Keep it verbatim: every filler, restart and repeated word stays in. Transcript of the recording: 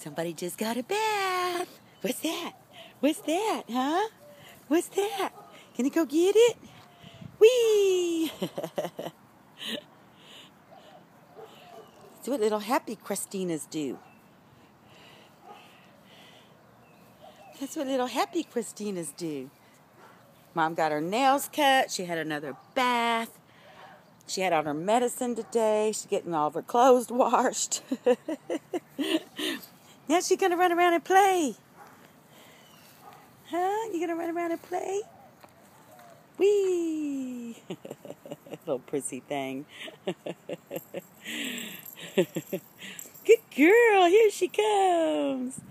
Somebody just got a bath. What's that? What's that, huh? What's that? Can you go get it? Whee! That's what little happy Crustinas do. That's what little happy Crustinas do. Mom got her nails cut. She had another bath. She had all her medicine today. She's getting all of her clothes washed. Now she's going to run around and play. Huh? You going to run around and play? Whee! Little prissy thing. Good girl. Here she comes.